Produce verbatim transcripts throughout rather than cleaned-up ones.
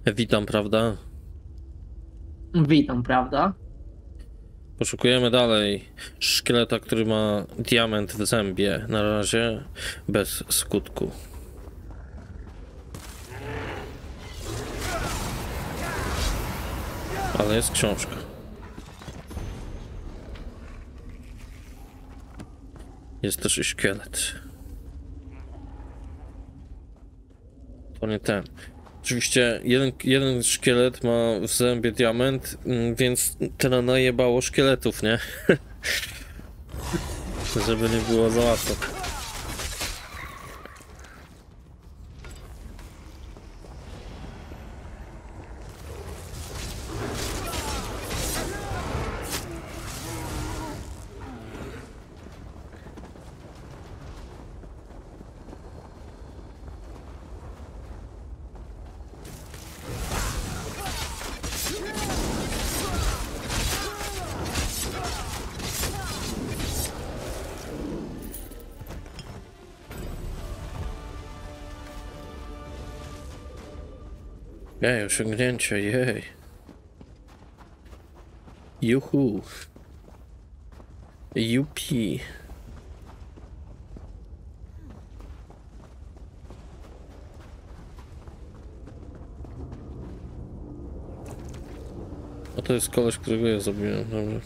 Witam, prawda? Witam, prawda? Poszukujemy dalej szkieleta, który ma diament w zębie. Na razie bez skutku. Ale jest książka. Jest też i szkielet. To nie ten. Oczywiście jeden, jeden szkielet ma w zębie diament, więc tyle najebało szkieletów, nie? Żeby nie było za łatwo. Jej, osiągnięcie, jej. Juhu. Jupi. A to jest koleś, którego ja zabiłem, dobra.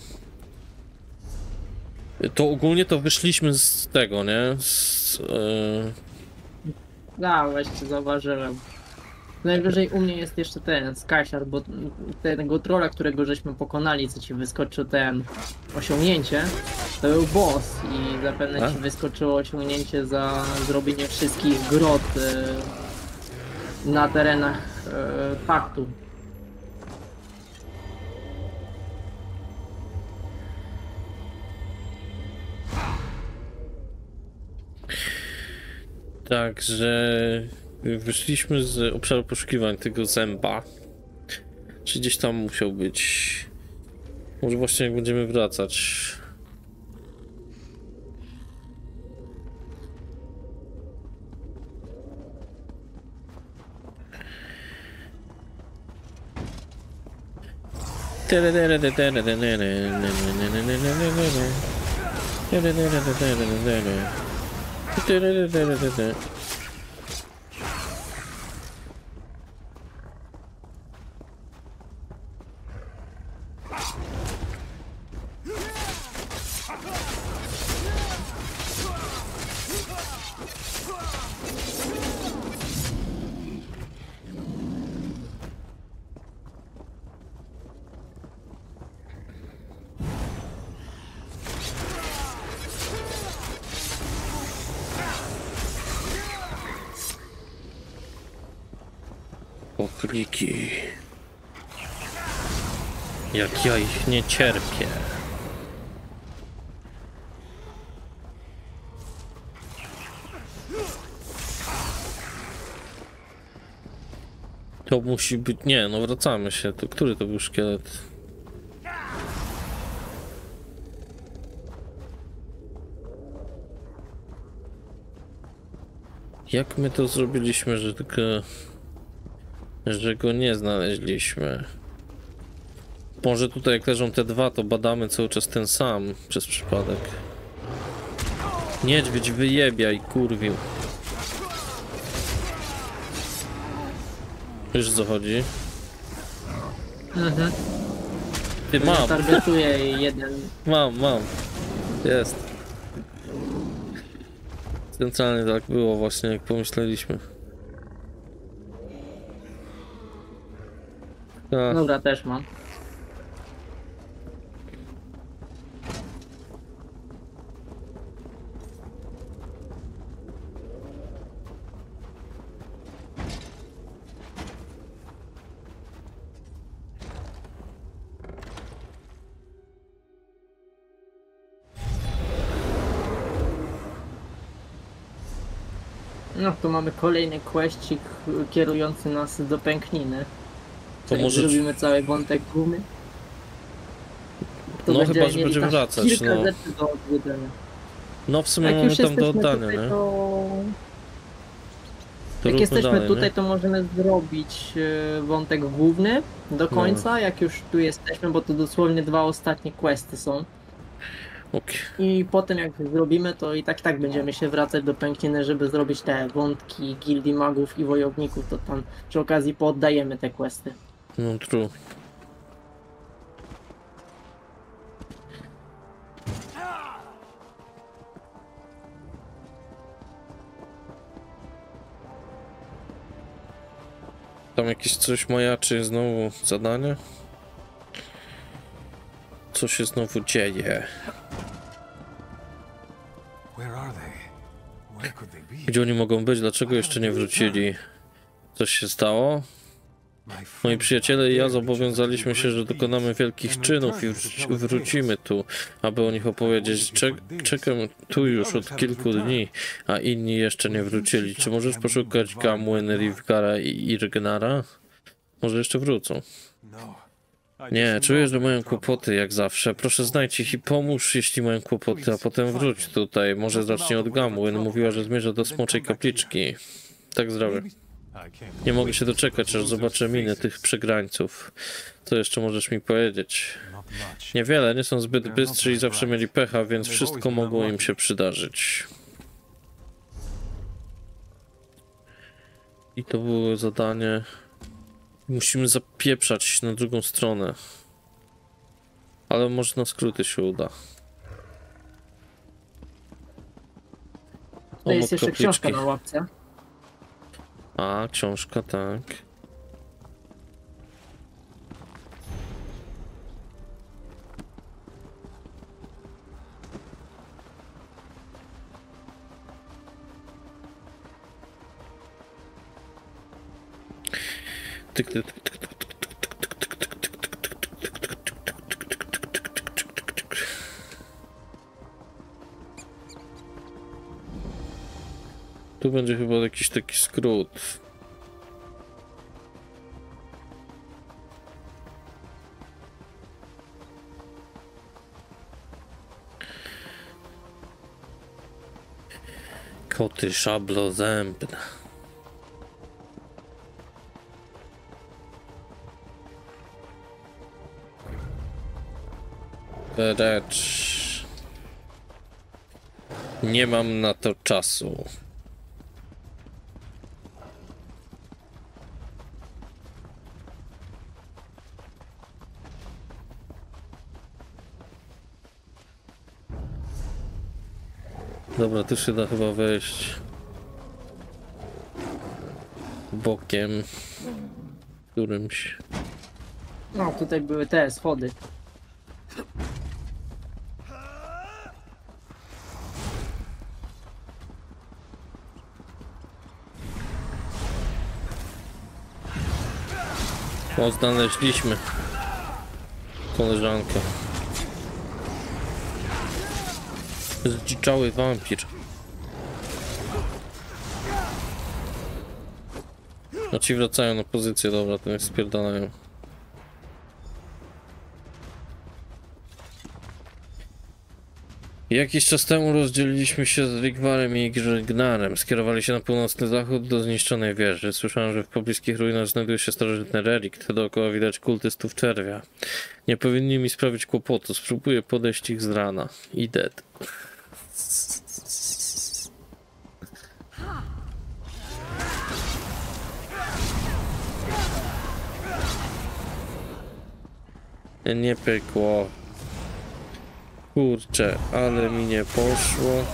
To ogólnie to wyszliśmy z tego, nie? Z... Yy... No, właśnie zauważyłem. Najwyżej u mnie jest jeszcze ten Skyshard, bo tego trolla, którego żeśmy pokonali, co ci wyskoczył ten osiągnięcie, to był boss i zapewne A? ci wyskoczyło osiągnięcie za zrobienie wszystkich grot y, na terenach y, paktu. Także wyszliśmy z obszaru poszukiwań tego zęba. Czy gdzieś tam musiał być? Może właśnie jak będziemy wracać. Pokliki. Jak ja ich nie cierpię. To musi być... Nie, no wracamy się. To który to był szkielet? Jak my to zrobiliśmy, że tylko... że go nie znaleźliśmy? Może tutaj jak leżą te dwa, to badamy cały czas ten sam przez przypadek. Niedźwiedź wyjebia i kurwił. Wiesz o co chodzi? Mhm. Ty mam! Targetuję jeden. Mam, mam. Jest. Centralnie tak było właśnie, jak pomyśleliśmy. A. Dobra, też mam. No to mamy kolejny questik kierujący nas do pękniny. To Jak może... zrobimy cały wątek gumy. To No będziemy chyba, że mieli będziemy aż wracać, kilka no. rzeczy do odwiedzenia. No w sumie Jak mamy już tam do jesteśmy oddania, tutaj, nie? to... To Jak róbmy jesteśmy dalej, tutaj, nie? to możemy zrobić e, wątek główny do końca, jak już tu jesteśmy, bo to dosłownie dwa ostatnie questy są. Okej. I potem jak zrobimy, to i tak tak będziemy się wracać do pękniny, żeby zrobić te wątki gildii magów i wojowników, to tam przy okazji poddajemy te questy. No true. Tam jakieś coś majaczy, znowu zadanie? Co się znowu dzieje? Where are they? Where could they be? Gdzie oni mogą być? Dlaczego jeszcze nie wrócili? Coś się stało? Moi przyjaciele i ja zobowiązaliśmy się, że dokonamy wielkich czynów i wró- wrócimy tu, aby o nich opowiedzieć. Czek czekam tu już od kilku dni, a inni jeszcze nie wrócili. Czy możesz poszukać Gamuen, Rivgara i Irgnara? Może jeszcze wrócą. Nie, czuję, że mają kłopoty jak zawsze. Proszę znajdź ich i pomóż, jeśli mają kłopoty, a potem wróć tutaj. Może zacznie od Gamuen. Mówiła, że zmierza do Smoczej Kapliczki. Tak zrobię. Nie mogę się doczekać, aż zobaczę miny tych przegrańców. Co jeszcze możesz mi powiedzieć? Niewiele, nie są zbyt bystrzy i zawsze mieli pecha, więc wszystko mogło im się przydarzyć. I to było zadanie. Musimy zapieprzać na drugą stronę. Ale może na skróty się uda. To jest Obok jeszcze kapliczki. książka na łapce. A, książka, tak. Tyk, tyk, tyk, tyk, tyk, tyk, tyk, tyk, tyk, tyk, tyk, tyk, tyk, tyk, tyk. Tu będzie chyba jakiś taki skrót. Koty szablozębne. Precz. Nie mam na to czasu. Dobra, tu się da chyba wejść bokiem którymś. No, tutaj były te schody. O, znaleźliśmy koleżankę. Zdziczały wampir. No ci wracają na pozycję, dobra, to niech spierdalają. Jakiś czas temu rozdzieliliśmy się z Rigwarem i Gnarem. Skierowali się na północny zachód do zniszczonej wieży. Słyszałem, że w pobliskich ruinach znajduje się starożytny relikt. Dookoła widać kultystów czerwia. Nie powinni mi sprawić kłopotu. Spróbuję podejść ich z rana. I dead. Nie pykło. Kurczę, ale mi nie poszło.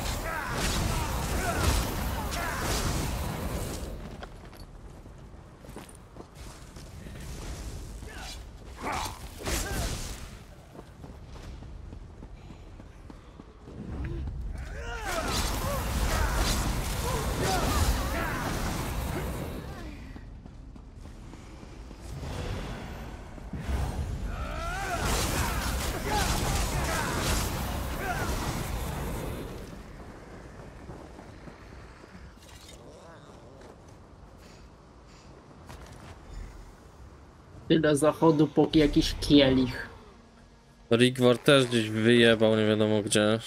Tyle zachodu, póki jakiś kielich. Rigwar też gdzieś wyjebał, nie wiadomo gdzie.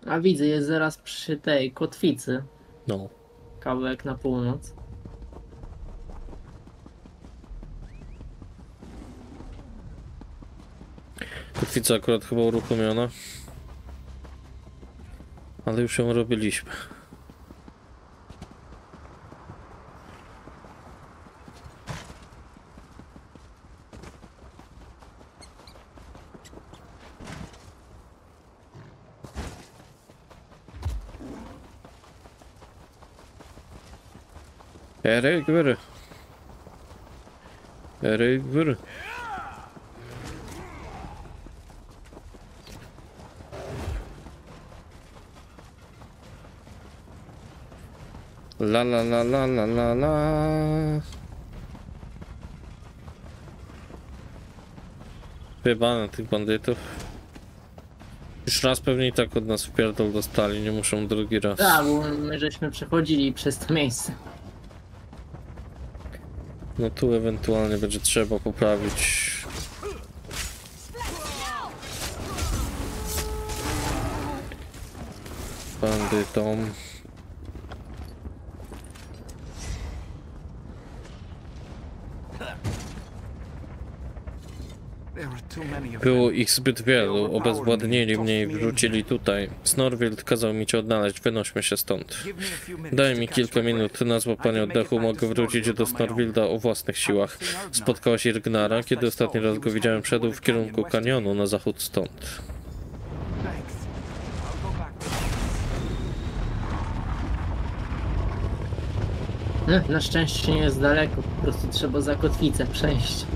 A widzę, jest zaraz przy tej kotwicy. No. Kawałek na północ. Kotwica akurat chyba uruchomiona. Ale już ją robiliśmy. Erik góry. Erik góry. La la la la la la la. Wyjebane tych bandytów. Już raz pewnie i tak od nas wpierdol dostali, nie muszą drugi raz. Tak, bo my żeśmy przechodzili przez to miejsce. No tu ewentualnie będzie trzeba poprawić. Bandytom. There are too many of Było them. ich zbyt wielu, obezwładnili mnie i wrócili tutaj. Snorwild kazał mi cię odnaleźć, wynośmy się stąd. Give me a few minutes Daj to mi catch kilka my breath. minut na złapanie oddechu, mogę wrócić do Snorwilda o własnych siłach. Spotkałaś Irgnara, kiedy ostatni raz go widziałem, szedł w kierunku kanionu na zachód stąd. Thanks. I'll go back to No, na szczęście nie jest daleko, po prostu trzeba za kotwicę przejść.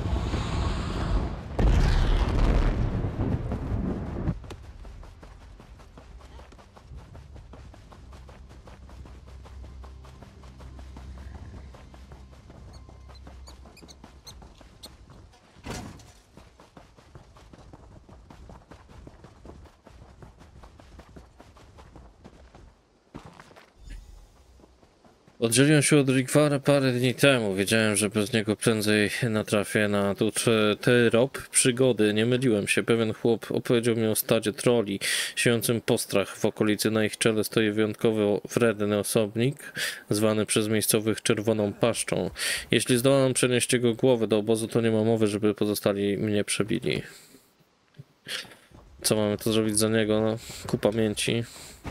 Oddzieliłem się od Rigwara parę dni temu. Wiedziałem, że bez niego prędzej natrafię na tu trop przygody. Nie myliłem się. Pewien chłop opowiedział mi o stadzie troli, siejącym postrach w okolicy. Na ich czele stoi wyjątkowo wredny osobnik, zwany przez miejscowych Czerwoną Paszczą. Jeśli zdołam przenieść jego głowę do obozu, to nie ma mowy, żeby pozostali mnie przebili. Co mamy to zrobić za niego? No, ku pamięci.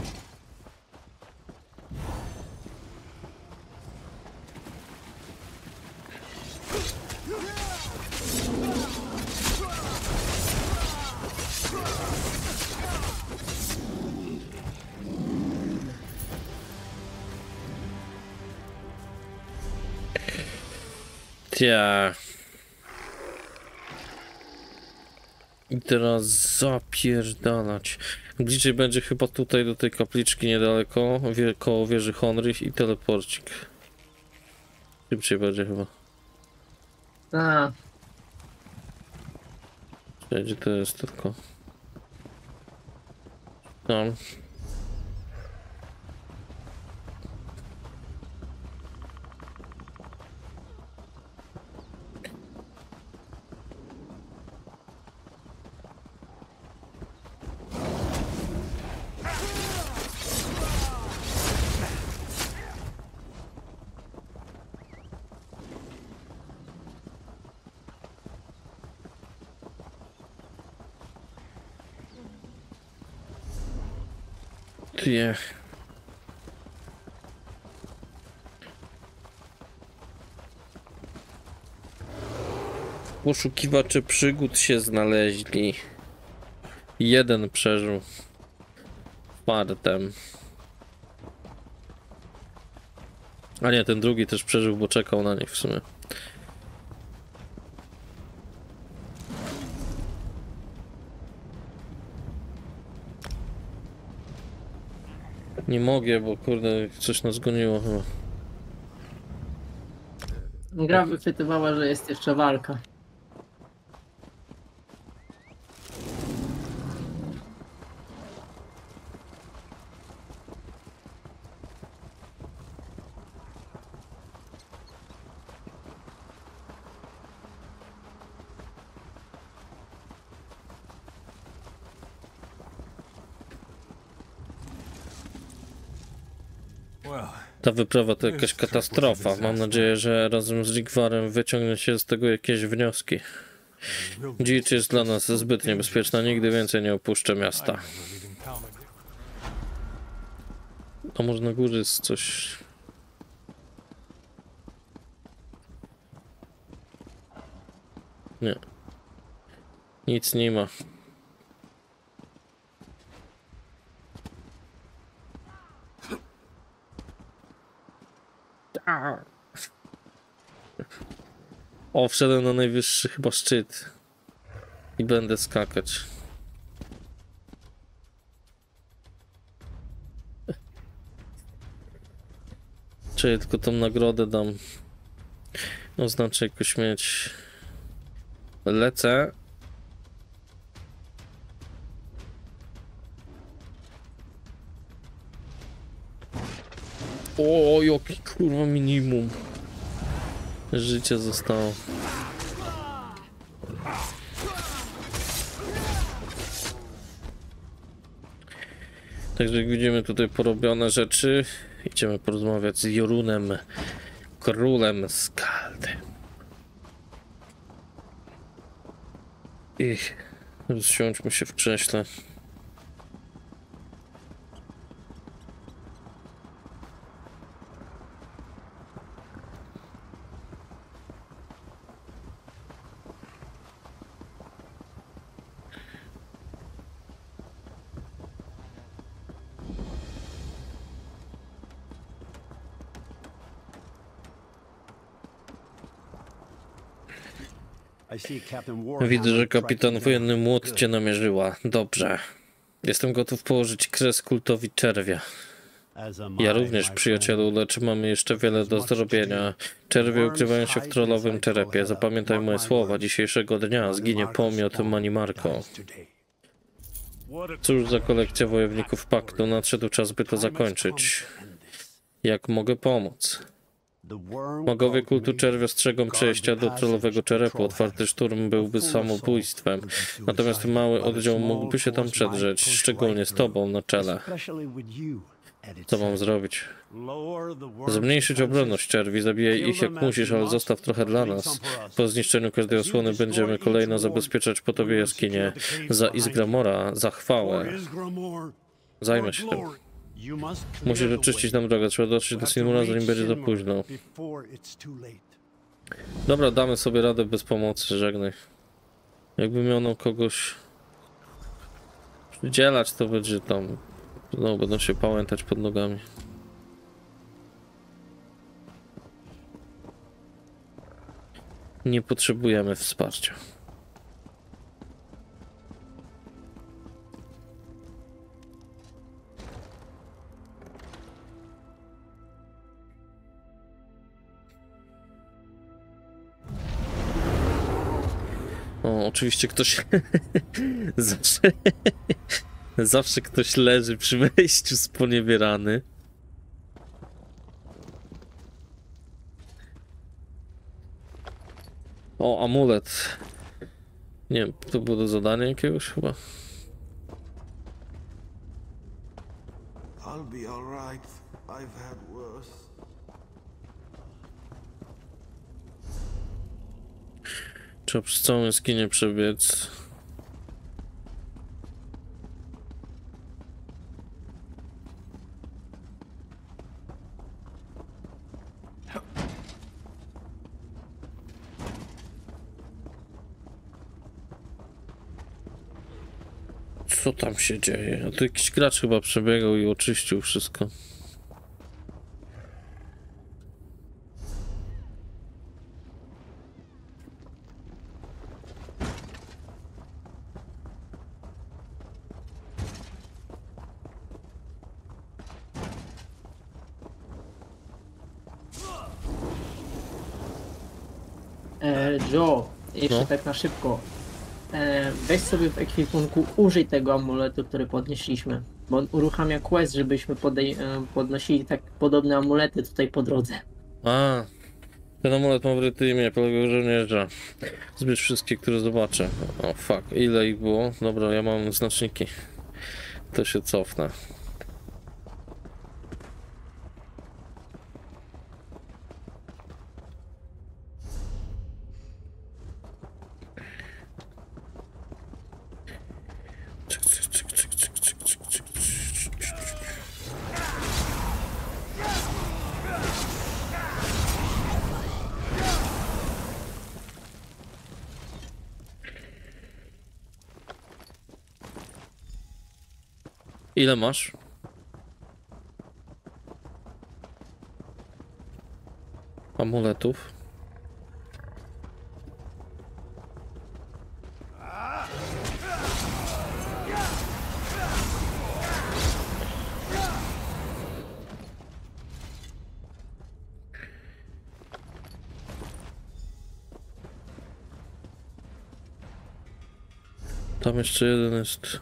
Ja. I teraz zapierdalać. Bliżej będzie chyba tutaj do tej kapliczki niedaleko, wie, koło wieży Honrich i teleporcik. Szybciej będzie chyba. A, Gdzie to jest tylko? Tam. Ty. Poszukiwacze przygód się znaleźli. Jeden przeżył. Fartem. A nie, ten drugi też przeżył, bo czekał na nich w sumie. Nie mogę, bo kurde, coś nas goniło chyba. gra wychwytywała, że jest jeszcze walka. Well, Ta wyprawa to jakaś katastrofa. Mam nadzieję, że razem z Rigwarem wyciągnie się z tego jakieś wnioski. Dzicz jest dla nas zbyt niebezpieczna. Nigdy więcej nie opuszczę miasta. A może na górze jest coś... Nie. Nic nie ma. O, wszedłem na najwyższy chyba szczyt. I będę skakać. Czy ja tylko tą nagrodę dam? Oznaczę jako śmieć. Lecę. O, jaki kurwa minimum życia zostało. Także jak widzimy tutaj porobione rzeczy, idziemy porozmawiać z Jorunem, królem Skaldy. I rozsiądźmy się w krześle. Widzę, że kapitan wojenny młot cię namierzyła. Dobrze. Jestem gotów położyć kres kultowi czerwia. Ja również, przyjacielu, lecz mamy jeszcze wiele do zrobienia. Czerwie ukrywają się w trollowym czerepie. Zapamiętaj moje słowa. Dzisiejszego dnia zginie pomiot Manimarco. Cóż za kolekcja wojowników paktu. Nadszedł czas, by to zakończyć. Jak mogę pomóc? Magowie kultu czerwia strzegą przejścia do trollowego czerepu. Otwarty szturm byłby samobójstwem. Natomiast mały oddział mógłby się tam przedrzeć, szczególnie z tobą na czele. Co mam zrobić? Zmniejszyć obronność czerwi, zabijaj ich jak musisz, ale zostaw trochę dla nas. Po zniszczeniu każdej osłony będziemy kolejno zabezpieczać po tobie jaskinie. Za Izgramora, za chwałę. Zajmę się tym. Musisz oczyścić nam drogę, trzeba dotrzeć do Sinmura, zanim będzie za późno. Dobra, damy sobie radę bez pomocy, żegnaj. Jakby miał nam kogoś przydzielać, to będzie tam... No, będą się pałętać pod nogami. Nie potrzebujemy wsparcia. O, oczywiście ktoś zawsze zawsze ktoś leży przy wejściu sponiewierany. O, amulet. Nie wiem, to było do zadania jakiegoś chyba. I'll be all right. I've had worse. Trzeba przez całą jaskinię przebiec. Co tam się dzieje? A tu jakiś gracz chyba przebiegał i oczyścił wszystko. E, Joe, jeszcze No. tak na szybko. E, weź sobie w ekwipunku, użyj tego amuletu, który podnieśliśmy. Bo on uruchamia quest, żebyśmy podej- e, podnosili tak podobne amulety tutaj po drodze. A, ten amulet ma wryte imię polskiego żołnierza. Zbierz wszystkie, które zobaczę. O fuck, ile ich było? Dobra, ja mam znaczniki. To się cofnę. Cyk, cyk, cyk, cyk, cyk, cyk, cyk, cyk, cyk. Ile masz? Amuletów. Tam jeszcze jeden jest.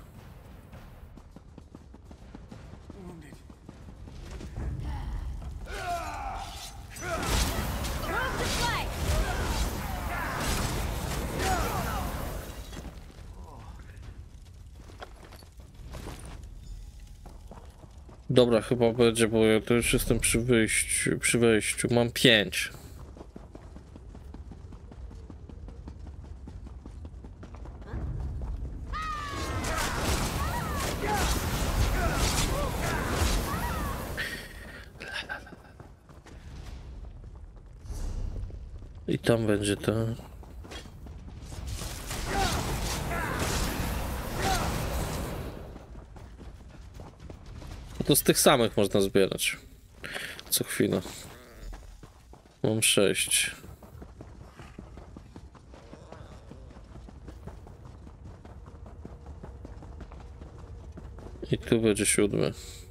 Dobra, chyba będzie, bo ja to już jestem przy wyjściu, przy wejściu. Mam pięć. I tam będzie to. To z tych samych można zbierać. Co chwilę. Mam sześć. I tu będzie siódmy.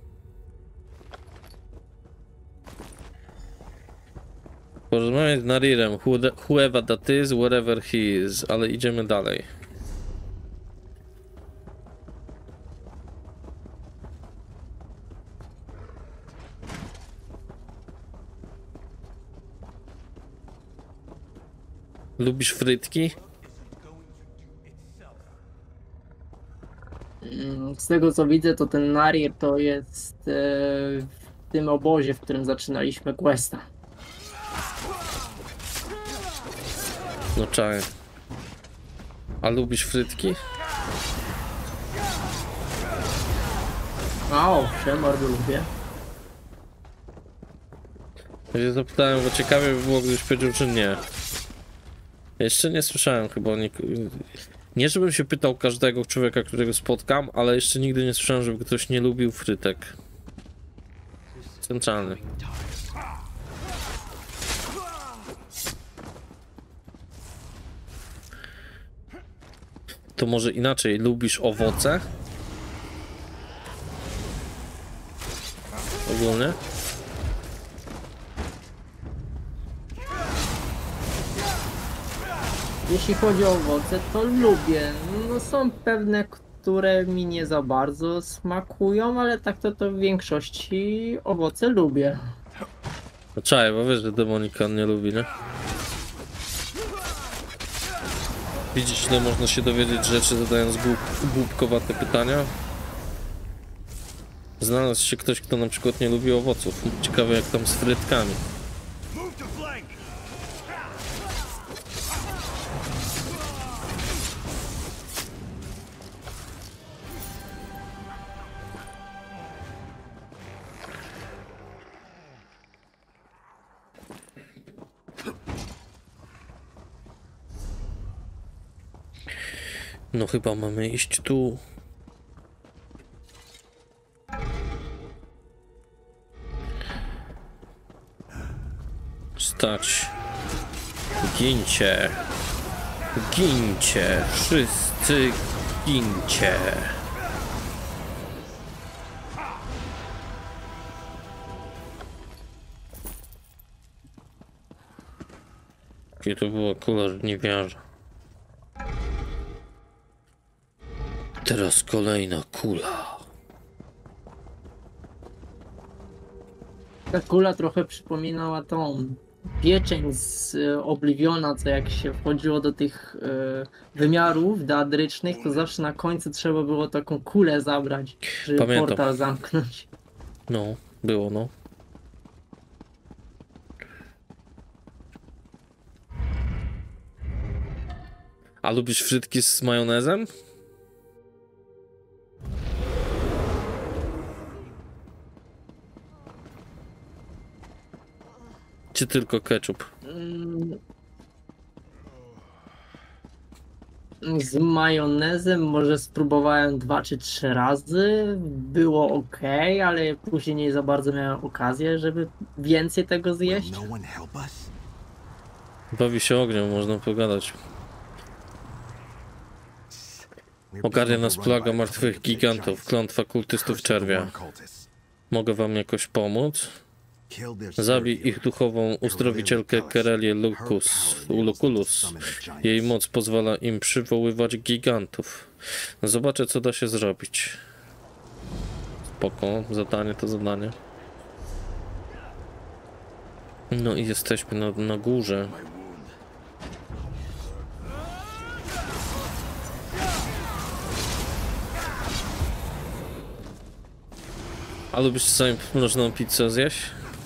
Porozmawiać z Narirem, whoever that is, wherever he is, ale idziemy dalej. Lubisz frytki? Mm, Z tego co widzę, to ten Narir to jest e, w tym obozie, w którym zaczynaliśmy questa. No czaję. A lubisz frytki? A owszem, bardzo lubię. Ja się zapytałem, bo ciekawie by było, gdybyś powiedział, czy nie. Jeszcze nie słyszałem chyba o nik... Nie, żebym się pytał każdego człowieka, którego spotkam, ale jeszcze nigdy nie słyszałem, żeby ktoś nie lubił frytek. Centralny. To może inaczej, lubisz owoce? Ogólnie? Jeśli chodzi o owoce, to lubię. No są pewne, które mi nie za bardzo smakują, ale tak to, to w większości owoce lubię. No czaj, bo wiesz, że demonikan nie lubi, nie? Widzisz, ile można się dowiedzieć rzeczy, zadając głup, głupkowate pytania? Znalazł się ktoś, kto na przykład nie lubi owoców. Ciekawe jak tam z frytkami. No chyba mamy iść tu. Stać. Gincie. Gincie. Wszyscy gincie. Gdzie to była kula żniwiarza? Teraz kolejna kula. Ta kula trochę przypominała tą pieczeń z e, Obliviona, co jak się wchodziło do tych e, wymiarów deadrycznych, to zawsze na końcu trzeba było taką kulę zabrać, żeby Pamiętam. portal zamknąć. No, było no. A lubisz frytki z majonezem? Czy tylko ketchup? Mm. Z majonezem może spróbowałem dwa czy trzy razy. Było ok, ale później nie za bardzo miałem okazję, żeby więcej tego zjeść. No one help us? Bawi się ogniem, można pogadać. Ogarnia nas plaga martwych gigantów, klątwa kultystów czerwia. Mogę wam jakoś pomóc? Zabij ich duchową uzdrowicielkę Kerelię Lucus, Luculus. Jej moc pozwala im przywoływać gigantów. Zobaczę, co da się zrobić. Spoko, zadanie to zadanie. No i jesteśmy na, na górze. A lubisz sobie mrożoną pizzę zjeść?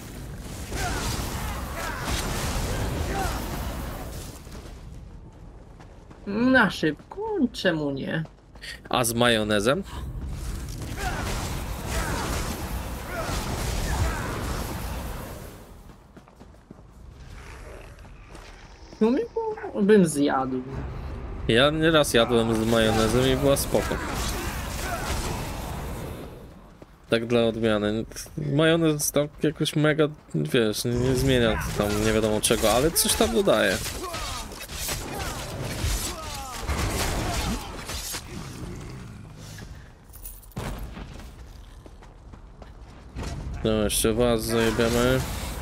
Na szybko? Czemu nie? A z majonezem? W sumie bym zjadł. Ja nieraz jadłem z majonezem i była spoko. Tak dla odmiany. Majonez tam jakoś mega, wiesz, nie zmienia tam nie wiadomo czego, ale coś tam dodaje. No jeszcze was zajebiemy.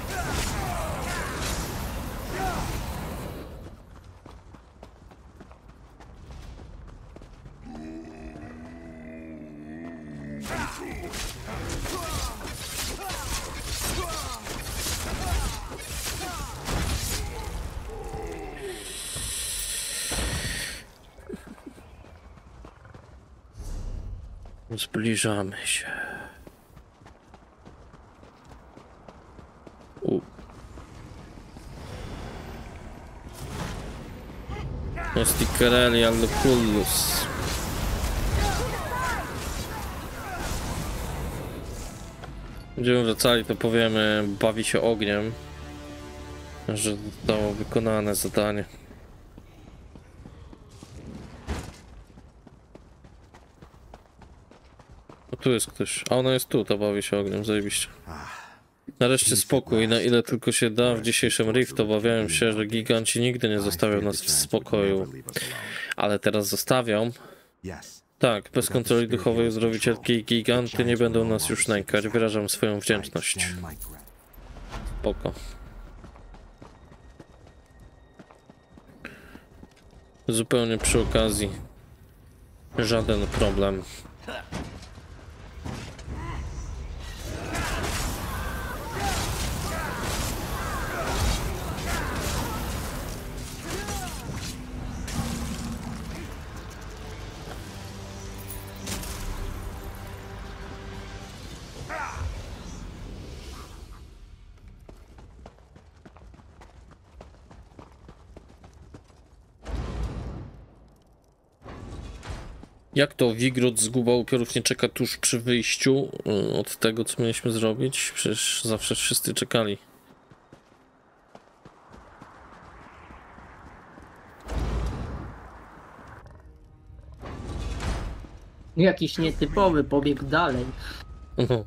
Zbliżamy się. U. Jest i Kerelia Luculus. Będziemy wracali, to powiemy, bawi się ogniem, że zostało wykonane zadanie. O, tu jest ktoś, a ona jest tu, to bawi się ogniem, zajebiście. Nareszcie spokój, na ile tylko się da. W dzisiejszym Rift obawiałem się, że giganci nigdy nie zostawią nas w spokoju. Ale teraz zostawią. Tak, bez kontroli duchowej uzdrowicielki giganty nie będą nas już nękać. Wyrażam swoją wdzięczność. Spoko. Zupełnie przy okazji. Żaden problem. Jak to Wigrud zguba upiorów nie czeka tuż przy wyjściu od tego, co mieliśmy zrobić? Przecież zawsze wszyscy czekali. Jakiś nietypowy pobiegł dalej. No.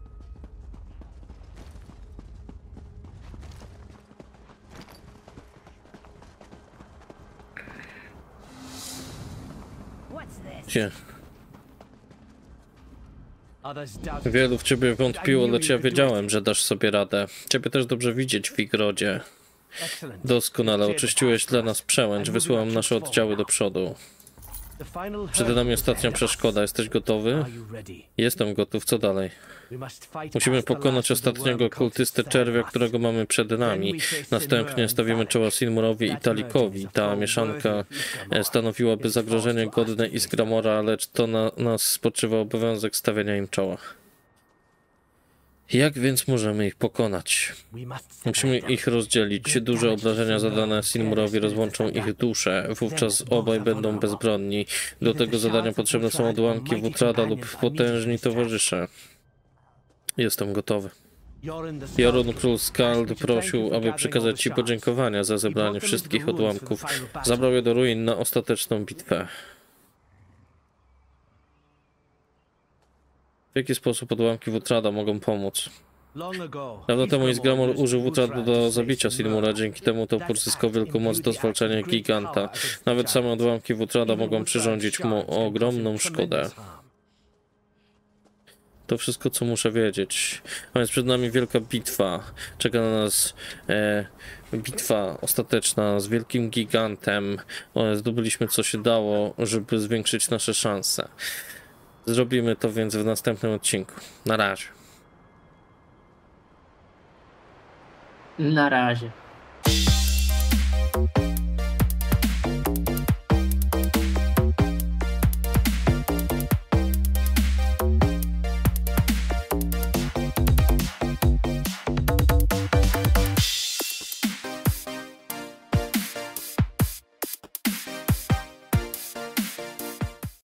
Gdzie? Wielu w ciebie wątpiło, lecz ja wiedziałem, że dasz sobie radę. Ciebie też dobrze widzieć w Wigrodzie. Doskonale, oczyściłeś dla nas przełęcz, wysyłam nasze oddziały do przodu. Przed nami ostatnia przeszkoda, jesteś gotowy? Jestem gotów, co dalej? Musimy pokonać ostatniego kultystę czerwia, którego mamy przed nami. Następnie stawimy czoła Silmurowi i Talikowi. Ta mieszanka stanowiłaby zagrożenie godne Isgramora, lecz to na nas spoczywa obowiązek stawiania im czoła. Jak więc możemy ich pokonać? Musimy ich rozdzielić. Duże obrażenia zadane Silmurowi rozłączą ich dusze. Wówczas obaj będą bezbronni. Do tego zadania potrzebne są odłamki Wutrada lub potężni towarzysze. Jestem gotowy. Jorun Król Skald prosił, aby przekazać ci podziękowania za zebranie wszystkich odłamków. Zabrał je do ruin na ostateczną bitwę. W jaki sposób odłamki Wutrada mogą pomóc? Dawno temu Isgramor użył Wutrada do zabicia Silmura, dzięki temu topór zyskał wielką moc do zwalczania giganta. Nawet same odłamki Wutrada mogą przyrządzić mu ogromną szkodę. To wszystko, co muszę wiedzieć. A więc przed nami wielka bitwa. Czeka na nas e, bitwa ostateczna z wielkim gigantem. O, zdobyliśmy co się dało, żeby zwiększyć nasze szanse. Zrobimy to więc w następnym odcinku. Na razie. Na razie.